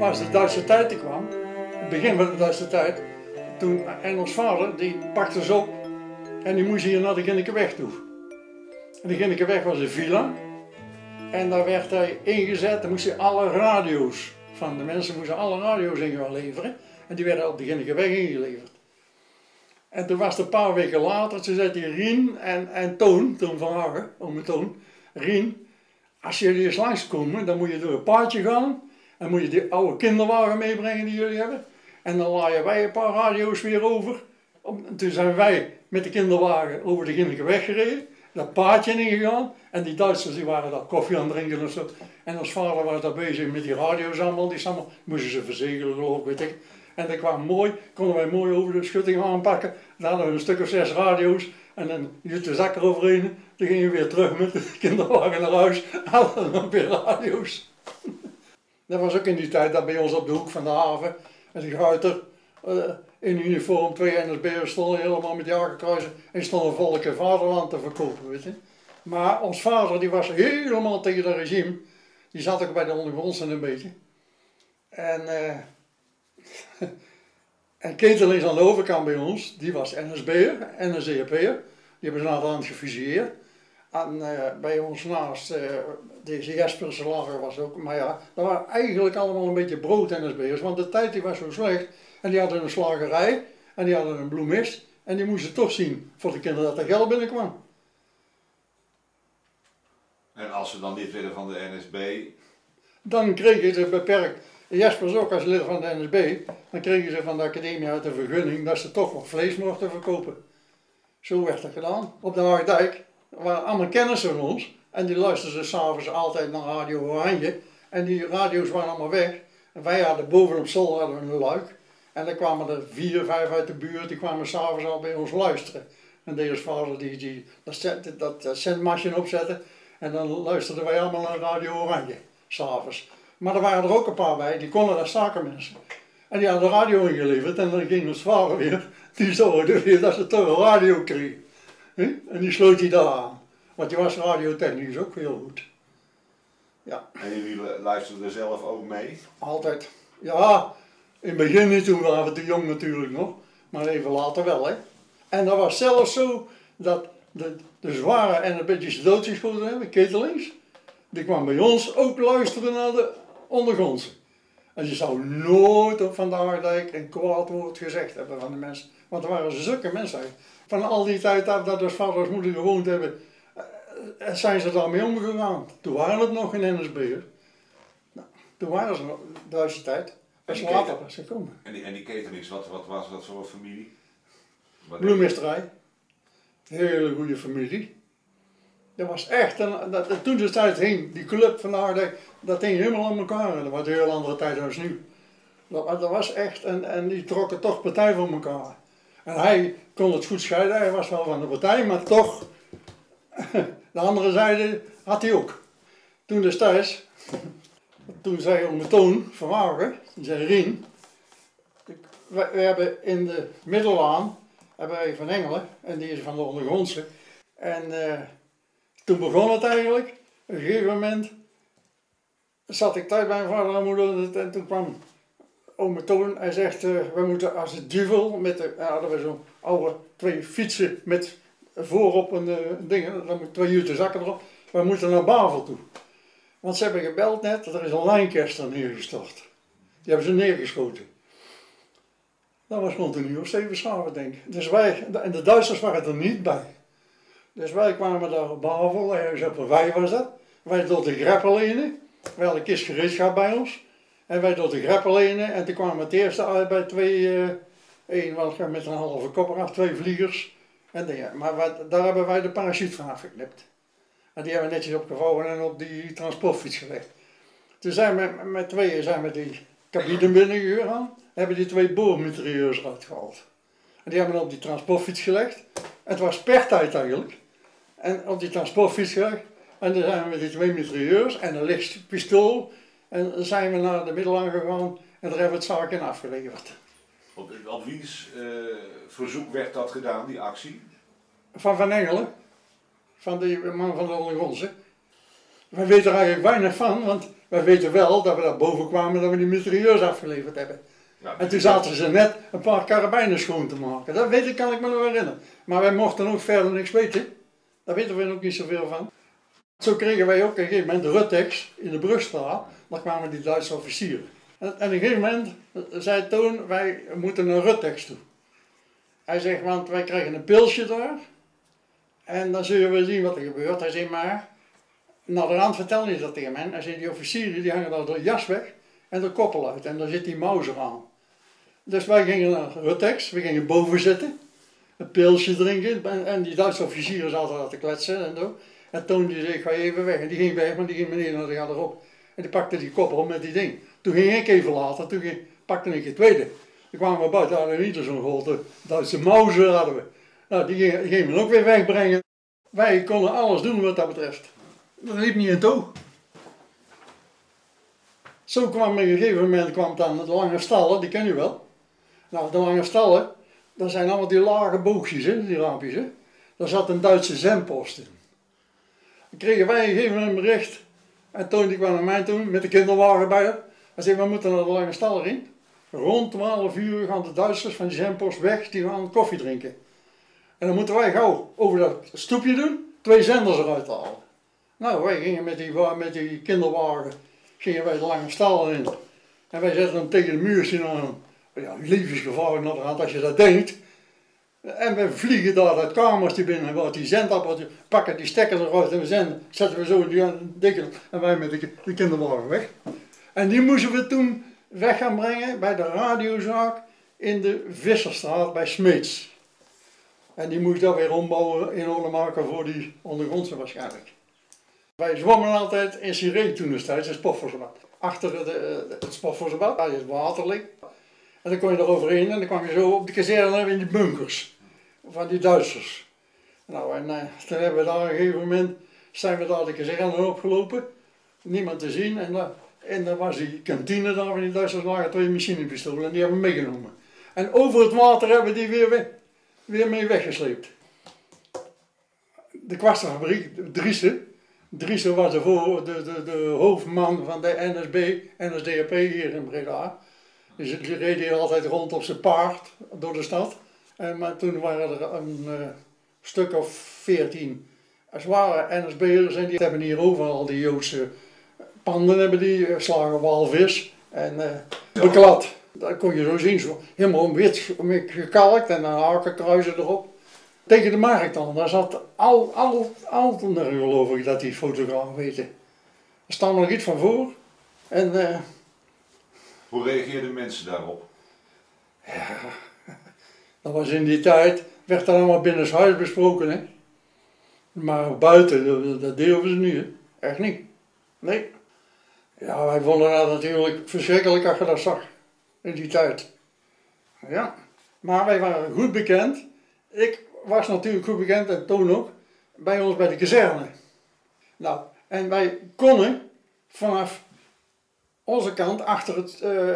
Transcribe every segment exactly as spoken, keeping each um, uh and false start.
was de Duitse tijd die kwam, het begin van de Duitse tijd, toen, en ons vader die pakte ze op en die moest hier naar de Ginnekeweg toe. En de Ginnekeweg was een villa en daar werd hij ingezet, dan moest hij alle radio's van de mensen moesten alle radio's in gaan leveren en die werden op de Ginnekeweg ingeleverd. En toen was het een paar weken later, toen zei hij Rien en, en Toon, Toon van Hagen, ome Toon, Rien, als jullie eens langskomen, dan moet je door een paadje gaan en moet je die oude kinderwagen meebrengen die jullie hebben. En dan laaien wij een paar radio's weer over. En toen zijn wij met de kinderwagen over de Ginnekeweg gereden, dat paadje ingegaan en die Duitsers die waren daar koffie aan het drinken of zo. En ons vader was daar bezig met die radio's allemaal, die allemaal, moesten ze verzegelen geloof ik, weet ik. En dat kwam mooi, konden wij mooi over de schutting aanpakken. Dan hadden we een stuk of zes radio's en een jute zak eroverheen. Dan gingen we weer terug met de kinderwagen naar huis. Hadden we nog weer radio's. Dat was ook in die tijd dat bij ons op de hoek van de haven. En die guiter uh, in uniform, twee N S B'ers stonden helemaal met jagenkruisen. En stonden volk en vaderland te verkopen, weet je. Maar ons vader die was helemaal tegen dat regime. Die zat ook bij de ondergrondsen een beetje. En... Uh, En Ketelings aan de overkant bij ons, die was N S B'er, N S D A P'er. Die hebben ze naderhand gefusieerd. En uh, bij ons naast, uh, deze Jespers lager was ook, maar ja, dat waren eigenlijk allemaal een beetje brood-N S B'ers. Want de tijd die was zo slecht. En die hadden een slagerij, en die hadden een bloemist. En die moesten toch zien voor de kinderen dat er geld binnenkwam. En als ze dan lid werden van de N S B? Dan kregen ze beperkt. Jespers ook als lid van de N S B, dan kregen ze van de academie uit een vergunning dat ze toch nog vlees mochten verkopen. Zo werd dat gedaan. Op de Haagdijk waren allemaal kennissen van ons en die luisterden s'avonds altijd naar Radio Oranje en die radio's waren allemaal weg. En wij hadden bovenop zolder hadden we een luik en dan kwamen er vier, vijf uit de buurt, die kwamen s'avonds al bij ons luisteren. En deed ons vader die, die dat, dat, dat zendmachine opzetten en dan luisterden wij allemaal naar Radio Oranje, s'avonds. Maar er waren er ook een paar bij, die konden daar zakenmensen. En die hadden de radio ingeleverd en dan ging ons vader weer, die zorgde weer dat ze toch een radio kregen. En die sloot hij daar aan. Want die was radiotechnisch ook heel goed. Ja. En jullie luisterden er zelf ook mee? Altijd. Ja, in het begin niet, toen waren we te jong natuurlijk nog. Maar even later wel, hè. En dat was zelfs zo dat de, de zware en een beetje doodgeschoten hebben, Ketelings. Die kwam bij ons ook luisteren naar de ondergrondse. En je zou nooit op Van de Haagdijk een kwaad woord gezegd hebben van de mensen. Want er waren zulke mensen. Van al die tijd af dat dus vader en moeder gewoond hebben, zijn ze daarmee omgegaan. Toen waren het nog geen N S B'ers. Nou, toen waren ze nog, Duitse tijd. Dat is later pas gekomen. En die, en die Ketelings, wat, wat was dat voor familie? Bloemisterij. Hele goede familie. Dat was echt, en dat, toen de tijd hing, die club van de Haagdijk, dat hing helemaal aan elkaar. Dat was een heel andere tijd dan nu. Dat, dat was echt, en, en die trokken toch partij van elkaar. En hij kon het goed scheiden, hij was wel van de partij, maar toch, de andere zijde had hij ook. Toen destijds, toen zei ome Toon van Wagen, die zei Rien, we, we hebben in de Middellaan, hebben wij Van Engelen, en die is van de ondergrondse, en... Uh, Toen begon het eigenlijk. Op een gegeven moment zat ik thuis bij mijn vader en moeder en toen kwam ome Toon. Hij zegt, uh, we moeten als het duvel, met de, uh, hadden we zo'n oude twee fietsen met voorop een uh, ding, dan met twee jute zakken erop. We moeten naar Bavel toe. Want ze hebben gebeld net, er is een Lancaster neergestort. Die hebben ze neergeschoten. Dat was rond een uur of zeven s'avonds denk ik. Dus wij, en de Duitsers waren er niet bij. Dus wij kwamen daar op Bavel, ergens op een wei was dat. Wij door de greppel heen. We hadden een kist gereedschap bij ons. En wij door de greppel heen. En toen kwamen we het eerste uit bij twee, uh, één was met een halve kopper af, twee vliegers. En dingen. Maar wij, daar hebben wij de parachute van afgeknipt. En die hebben we netjes opgevouwen en op die transportfiets gelegd. Toen zijn we met, met tweeën zijn we die cabine binnen gegaan. Hebben die twee boormitrailleurs eruit gehaald. En die hebben we op die transportfiets gelegd. Het was pertijd eigenlijk. En op die transportfiets gelegd. En dan zijn we met die twee mitrailleurs en een licht pistool. En dan zijn we naar de Middellaan gegaan en daar hebben we het zaak in afgeleverd. Op, op wiens uh, verzoek werd dat gedaan, die actie? Van Van Engelen. Van die man van de ondergrondse. Wij weten er eigenlijk weinig van, want wij weten wel dat we daar boven kwamen dat we die mitrailleurs afgeleverd hebben. Ja, En toen zaten ze net een paar karabijnen schoon te maken. Dat weet ik, kan ik me nog herinneren. Maar wij mochten ook verder niks weten. Daar weten we ook niet zoveel van. Zo kregen wij ook op een gegeven moment de Ruttex in de Brugstraat. Daar kwamen die Duitse officieren. En op een gegeven moment zei Toon, wij moeten naar Ruttex toe. Hij zegt, want wij krijgen een pilsje daar. En dan zullen we zien wat er gebeurt. Hij zei, maar naar de rand vertelde hij dat tegen mij. Hij zei, die officieren die hangen daar de jas weg en de koppel uit. En daar zit die Mauser aan. Dus wij gingen naar Ruttex, we gingen boven zitten. Een pilsje drinken. En, en die Duitse officieren zaten daar te kletsen en zo. En Toon die zei, ik ga even weg. En die ging weg, maar die ging beneden naar de garderobe. En die pakte die koppel met die ding. Toen ging ik even later, toen ging, pakte ik het tweede. Toen kwamen we buiten, hadden we niet zo'n grote Duitse Mauser hadden we. Nou, die gingen, die gingen we ook weer wegbrengen. Wij konden alles doen wat dat betreft. Dat liep niet in toog. Zo kwam op een gegeven moment kwam het aan de lange stallen, die ken je wel. Nou, de lange stallen, dat zijn allemaal die lage boogjes, hè, die raampjes. Hè. Daar zat een Duitse zendpost in. Dan kregen wij een gegeven moment een bericht. En Toon die kwam naar mij toe met de kinderwagen bij haar. Hij zei, we moeten naar de lange stallen in. Rond twaalf uur gaan de Duitsers van die zendpost weg, die gaan koffie drinken. En dan moeten wij gauw over dat stoepje doen, twee zenders eruit halen. Nou, wij gingen met die, met die kinderwagen, gingen wij de lange stallen in. En wij zetten hem tegen de muur aan. Ja, levensgevaarlijk naar de hand als je dat denkt. En we vliegen daar dat kamertje binnen, waar die zendappeltje, pakken die stekker eruit en we zenden, zetten we zo die dikke en wij met de, de kinderwagen weg. En die moesten we toen weg gaan brengen bij de radiozaak in de Visserstraat bij Smeets. En die moest dat weer ombouwen in orde maken voor die ondergrondse waarschijnlijk. Wij zwommen altijd in Sirene toen destijds, het Spotforsenbad. Achter de, de, het Spotforsenbad, waar het water ligt. En dan kon je er overheen en dan kwam je zo op de kazerne in die bunkers van die Duitsers. Nou, en uh, toen hebben we daar op een gegeven moment, zijn we daar de kazerne opgelopen. Niemand te zien en, uh, en dan was die kantine daar van die Duitsers, lagen twee machinepistolen en die hebben we meegenomen. En over het water hebben we die weer, weer mee weggesleept. De kwastenfabriek, Driessen. Driessen was de, voor, de, de, de hoofdman van de N S B, N S D A P hier in Breda. Dus die reed hier altijd rond op zijn paard door de stad. En, maar toen waren er een uh, stuk of veertien zware N S B'ers en die hebben hier overal die Joodse panden, hebben die uh, slagen walvis en uh, beklad. Dat kon je zo zien, zo helemaal wit gekalkt en dan hakenkruizen erop. Tegen de markt dan, daar zat al, al, Altender geloof ik dat die fotograaf weten. Er staan nog iets van voor. En, uh, Hoe reageerden mensen daarop? Ja, dat was in die tijd, werd dat allemaal binnenshuis besproken, hè. Maar buiten, dat, dat durven ze niet, hè. Echt niet. Nee. Ja, wij vonden dat natuurlijk verschrikkelijk als je dat zag, in die tijd. Ja, maar wij waren goed bekend. Ik was natuurlijk goed bekend, en Toon ook, bij ons bij de kazerne. Nou, en wij konden vanaf onze kant, achter het uh,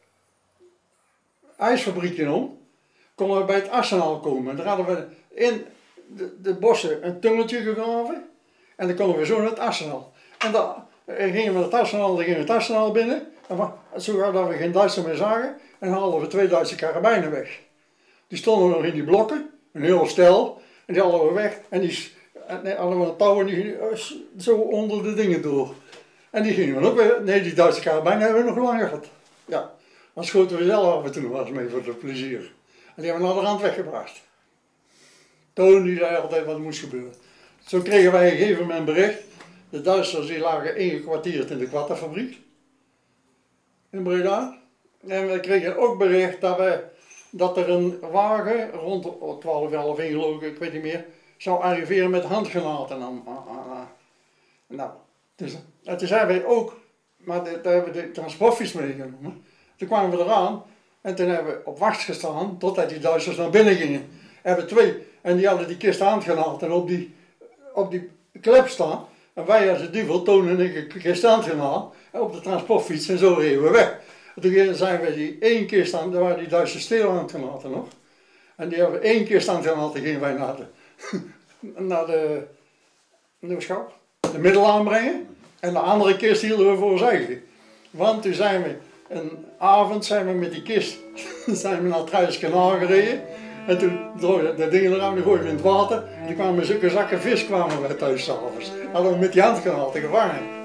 ijsfabriekje om, konden we bij het arsenaal komen. Daar hadden we in de, de bossen een tunneltje gegraven en dan konden we zo naar het arsenaal. En dan gingen we het arsenaal, dan gingen we het arsenaal binnen, en zo dat we geen Duitsers meer zagen, en haalden we twee Duitse karabijnen weg. Die stonden nog in die blokken, een heel stel, en die haalden we weg en die hadden we een touw en die zo onder de dingen door. En die gingen we ook weer, nee, die Duitse karabijn hebben we nog langer gehad. Ja, dan schoten we zelf af en toe nog eens mee voor het plezier. En die hebben we naar de rand weggebracht. Toon die zei altijd wat er moest gebeuren. Zo kregen wij op een gegeven moment bericht. De Duitsers die lagen ingekwartierd in de kwattenfabriek. In Breda. En we kregen ook bericht dat, we, dat er een wagen rond twaalf, half één geloof ik, ik weet niet meer, zou arriveren met handgranaten aan. aan, aan. Nou. Dus, en toen zijn wij ook, maar de, daar hebben we de transportfiets meegenomen. Toen kwamen we eraan en toen hebben we op wacht gestaan totdat die Duitsers naar binnen gingen. Hebben twee en die hadden die kist aangehaald en op die, op die klep staan. En wij als de duivel, Toon en ik, een kist aangehaald en op de transportfiets en zo reden we weg. En toen zijn we die één kist aan, daar waren die Duitsers stil aangelaten nog. En die hebben we één kist aangehaald en gingen wij naar de, naar de, de, de middel aanbrengen. En de andere kist hielden we voor ons eigen. Want toen zijn we, een avond zijn we met die kist, zijn we naar het Truiskanaal gereden. En toen droogde de dingen eraan, die gooiden we in het water. En toen kwamen zulke zakken vis kwamen we thuis s'avonds. Hadden we met die hand gehaald en gevangen.